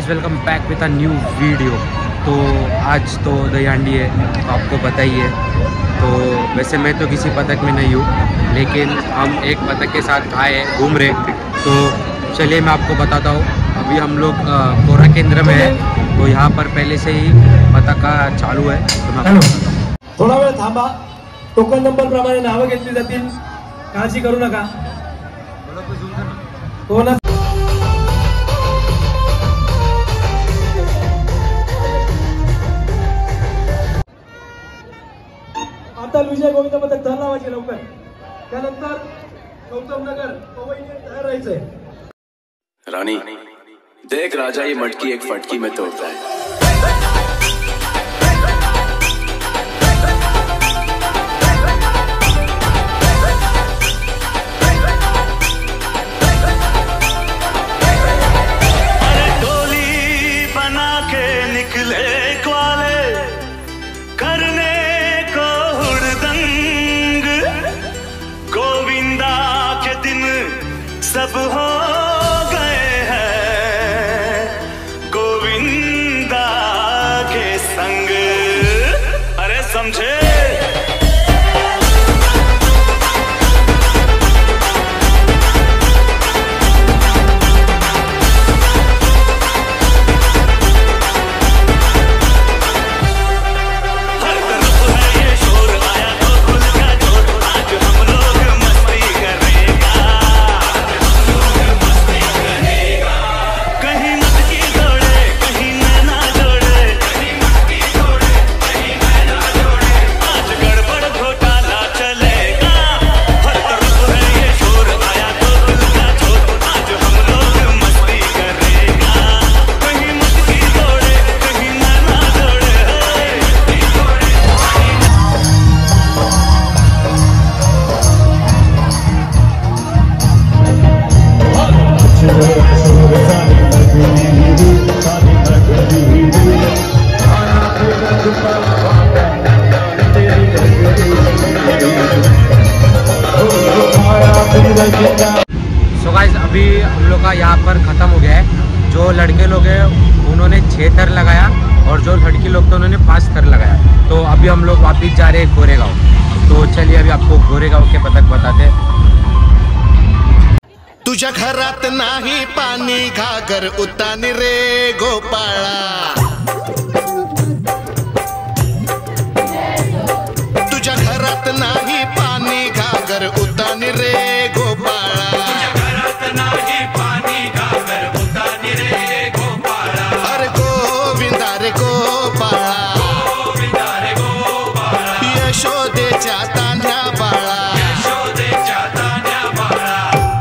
Guys welcome back with a new video. तो आज तो दही हांडी है, तो आपको पता ही है। तो वैसे मैं तो किसी पतक में नहीं हूँ, लेकिन हम एक पतक के साथ आए हैं घूम रहे। तो चलिए मैं आपको बताता हूँ। अभी हम लोग कोरा केंद्र में है, तो यहाँ पर पहले से ही पतक का चालू है। तो मैं थोडा वेळ थांबा, टोकन नंबर प्रमाणे नावं घेतली जातील, काळजी करू नका। आता विजय गोविंद पथक धर लावायचे लवकर, त्यानंतर गौतम नगर पवईने तयार राहायचंय। रानी देख, राजा ये मटकी एक फटकी में तोड़ता है। सब हो गए हैं गोविंदा के संग, अरे समझे। सो गाइस अभी हम लोग का यहाँ पर ख़त्म हो गया है। जो लड़के लोग हैं उन्होंने 6 थर लगाया और जो लड़की लोग थे उन्होंने 5 थर लगाया। तो अभी हम लोग वापस जा रहे हैं गोरेगांव। तो चलिए अभी आपको गोरेगांव के पतक बताते हैं। तुझ्या घरात नाही पाणी घागर उतानी रे गोपाळा, तुझ्या घरात नाही पाणी घागर उतानी रे गोपाळा, तुझ्या घरात नाही पाणी घागर उतानी रे गोपाळा, अरे गोविंदा रे गोपाळा, गोविंदा रे गोपाळा, यशोदेच्या तान्ह्या बाळा, यशोदेच्या तान्ह्या बाळा।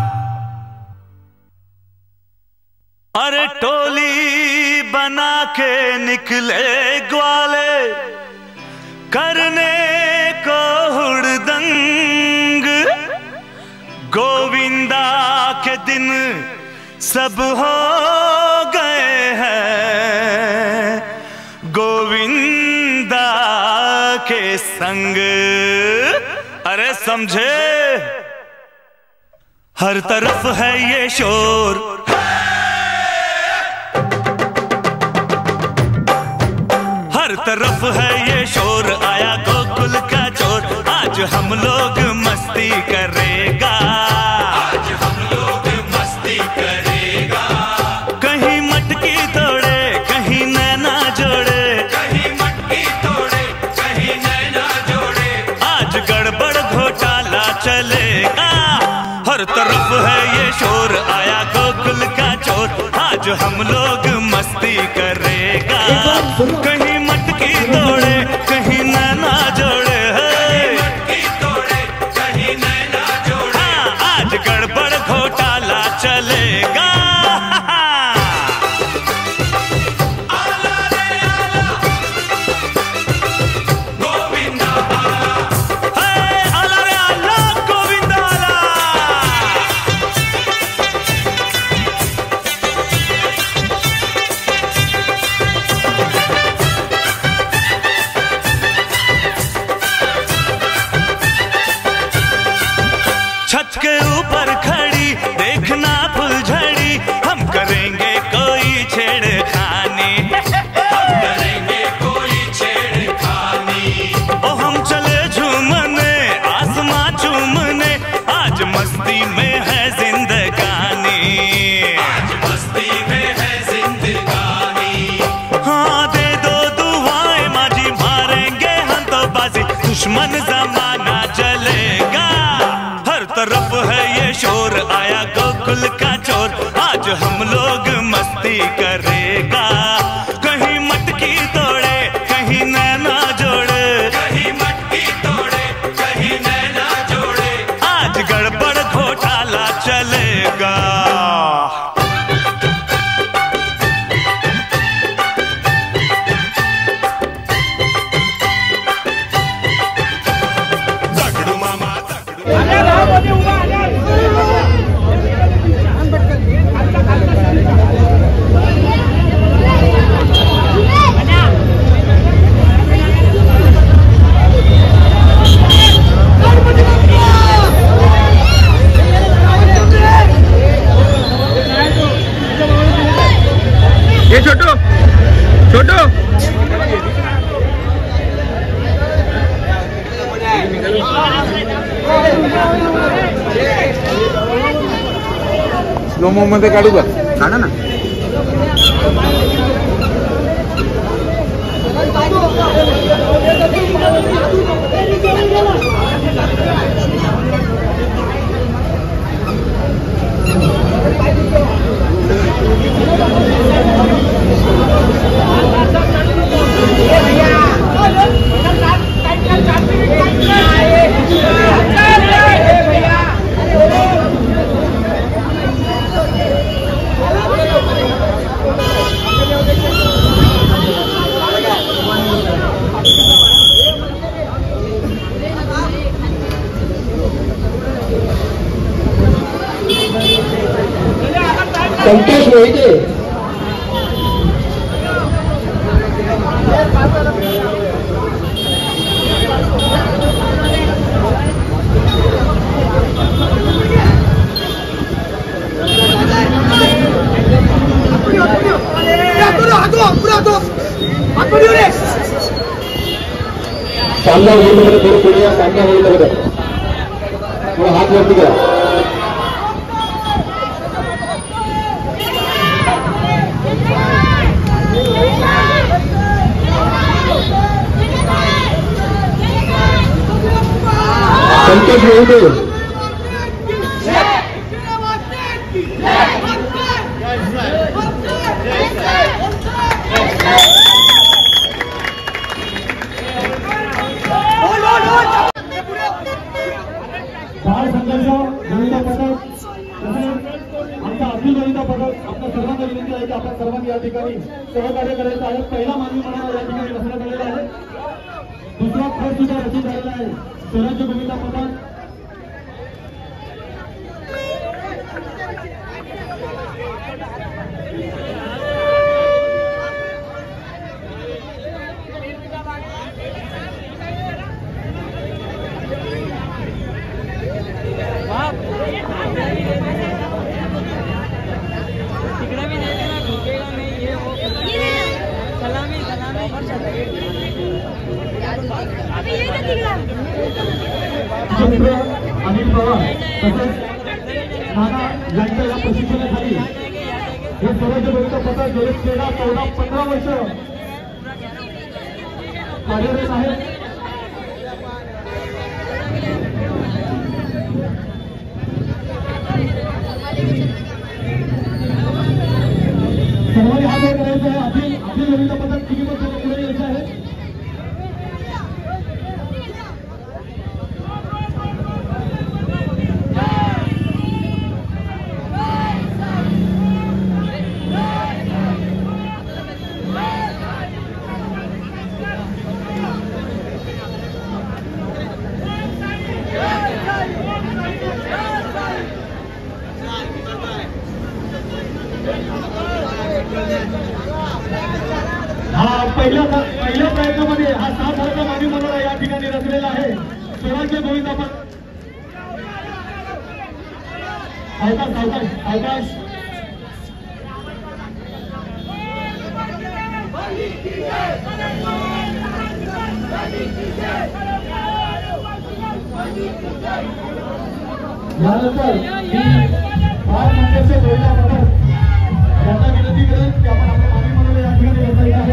अरे टोली बना के निकले ग्वाले करने को हुड़दंग, गोविंदा के दिन सब हो गए हैं गोविंदा के संग, अरे समझे। हर तरफ है ये शोर, हर तरफ है ये शोर, आया गोकुल का चोर, आज हम लोग मस्ती करेगा, आज हम लोग मस्ती करेगा। कहीं मटकी तोड़े कहीं नैना जोड़े, कहीं मटकी तोड़े कहीं नैना जोड़े, आज गड़बड़ घोटाला चलेगा। हर तरफ है ये शोर, आया गोकुल का चोर, आज हम लोग मस्ती करेगा। कहीं मटकी तोड़े कहीं नैना जोड़े, मटकी तोड़े कहीं नैना जोड़े, हाँ, आज गड़बड़ घोटाला चलेगा। आला रे आला, गोविंदा आला, आला रे आला, गोविंदा आला। छत के ऊपर खड़ी देखना फुलझड़ी, हम करेंगे कोई छेड़खानी, में है जिंदगानी, आज मस्ती में है जिंदगानी। हाँ दे दो दुआएं माजी, मारेंगे हम तो बाजी, दुश्मन जमाना चलेगा। हर तरफ है ये शोर, आया गोकुल का चोर, आज हम लोग मस्ती करेगा। कहीं मटकी तोड़े कहीं नैना जोड़े, कहीं मटकी तोड़े कहीं नैना जोड़े, आज गड़बड़ घोटाला चलेगा। ये छोटू छोटू स्लोमो मध्ये काढू का? काढा ना. संतोष मोहिते सामना होईल थोडं पुढे या, सामना होईल थोडं हात वरती करा. संतोष मोहिते बाळ संघर्ष गोविंदा पथक आमचा अखिल गोविंदा पथक आपल्या सर्वांना विनंती आहे की आपण सर्वांनी या ठिकाणी सहकार्य करायचं आहे. पहिला मानवी म्हणून या ठिकाणी बसण्यात आलेला आहे. दुसरा खेळ सुद्धा रचित झालेला आहे. स्वराज्य गोविंदा पथक अनिल पवार तसेच नाना यांच्या या प्रशिक्षणाखाली हे स्वराज्य गोविंदा पथक गेले 13, 14, 15 वर्ष कार्यरत आहे. सर्वांनी हात वर करायचा आहे. अखिल गोविंदा पथक किती पुढे यायचं आहे. पहिल्या प्रयत्नामध्ये हा 7 हजाराचा मानवी मंडळ या ठिकाणी रचलेला आहे. स्वराज्य गोविंदा पथक अवकाश यानंतर बाळ मंदिरचे जोडीला पडत त्यांना विनंती करेन की आपण आपल्या मागणी म्हणून या ठिकाणी बसायचं आहे.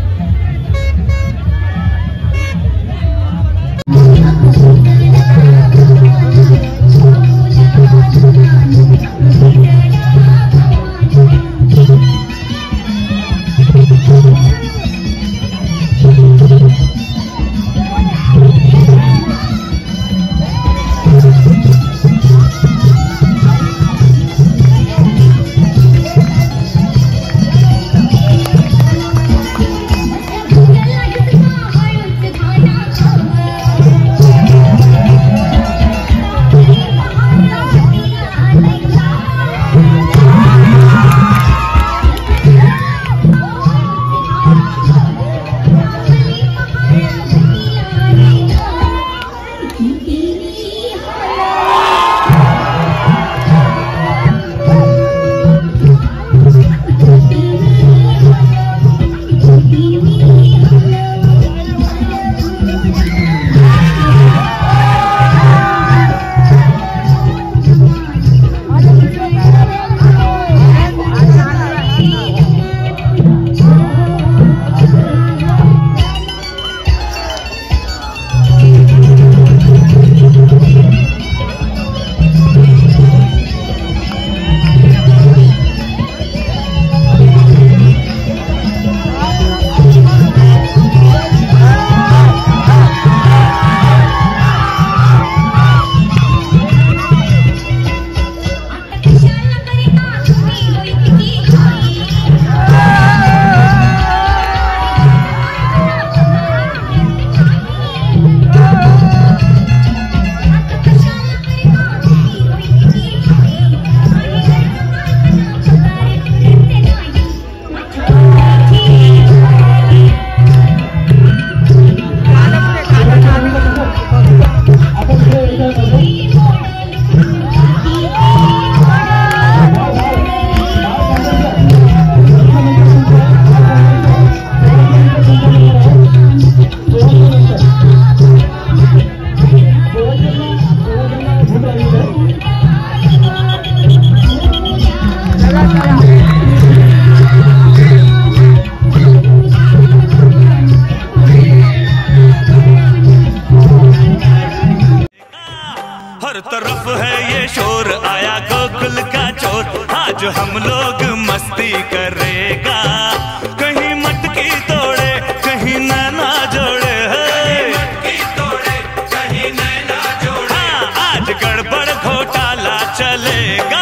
हर तरफ है ये शोर, आया गोकुल का चोर, आज हम लोग मस्ती करेगा। कहीं मटकी तोड़े कहीं नैना जोड़े, कहीं मटकी तोड़े कहीं नैना जोड़े, हाँ, आज गड़बड़ घोटाला चलेगा।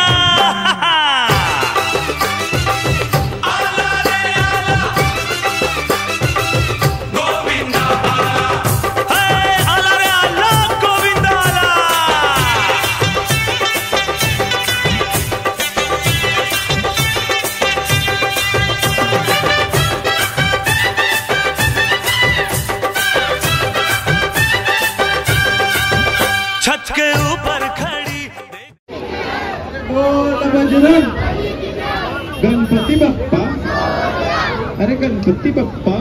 आला रे आला, गोविंदा आला, आला रे आला, गोविंदा आला। छत के ऊपर खड़ी बजरंग गणपति बप्पा, अरे गणपति बप्पा।